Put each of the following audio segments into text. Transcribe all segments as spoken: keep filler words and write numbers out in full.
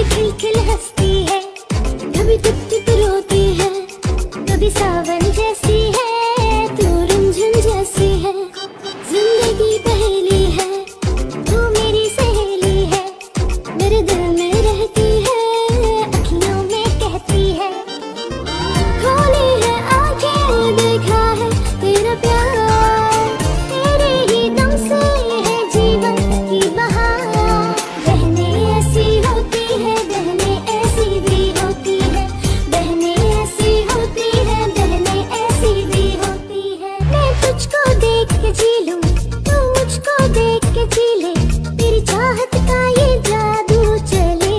खिलखिल हंसती है, कभी टुप टुप रोती है, कभी सावन जैसी है, तू रुंझुन जैसी है। जिंदगी पहेली है, तू मेरी सहेली है, मेरे दिल में रहती है, अखियों में कहती है। खोली है आंखें, देखा है तेरा प्यार, तेरे ही दम से है जीवन की बहार। बहने ऐसी होती है, बहने ऐसी भी होती है, बहने ऐसी होती है, बहने ऐसी भी होती है। मैं तुझको देख के जी लूं, तू मुझको देख के जी ले, तेरी चाहत का ये जादू चले।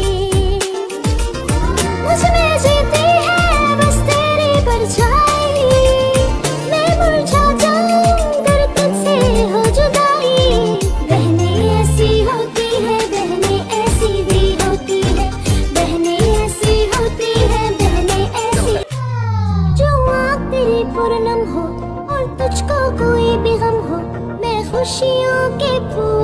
मुझ में जीती है बस तेरी परछाई, मैं मुरझा जाऊं अगर तुझसे हो जुदाई। बहने ऐसी होती है, बहने ऐसी भी होती है, बहने ऐसी होती है, बहने ऐसी। जो आँख तेरी पूनम हो और तुझको कोई भी गम हो, मैं खुशियों के फूल